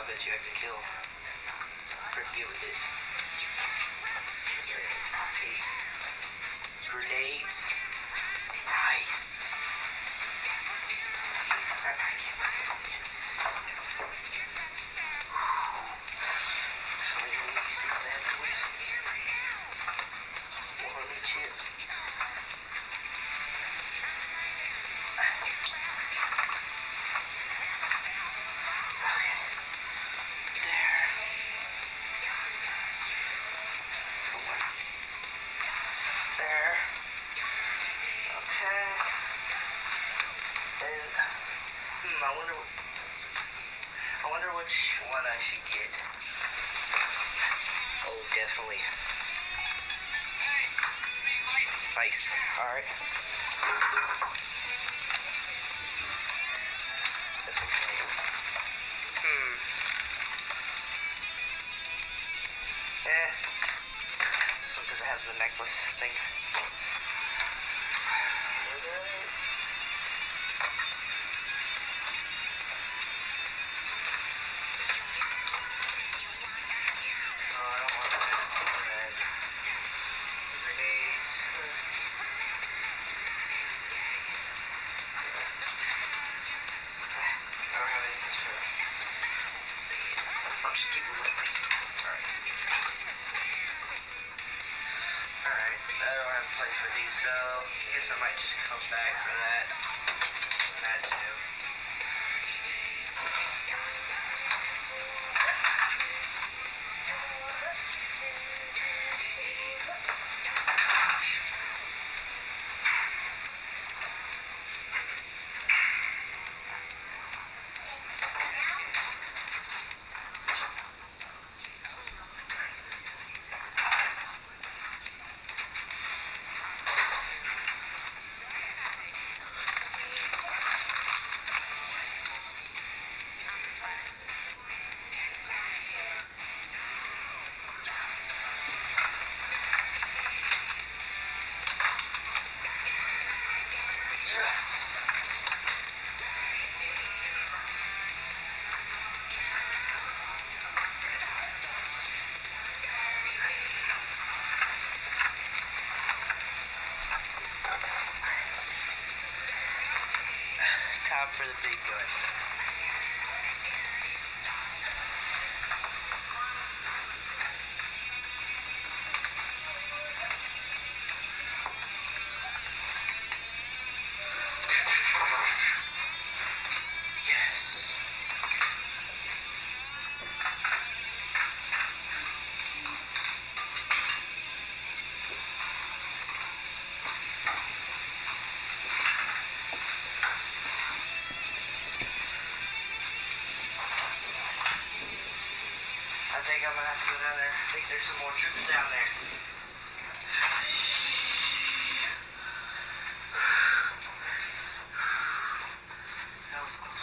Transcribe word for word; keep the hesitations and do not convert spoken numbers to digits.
bet you I can kill pretty good with this. Grenades. Nice. I wonder, I wonder which one I should get. Oh, definitely. Nice. All right. This one's great. Hmm. Eh. This one because it has the necklace thing. Just keep it with me. Alright. Alright, I don't have a place for these, so I guess I might just come back for that. That too. Time for the big gun. Yes. I think I'm gonna have to go down there. I think there's some more troops down there. That was close.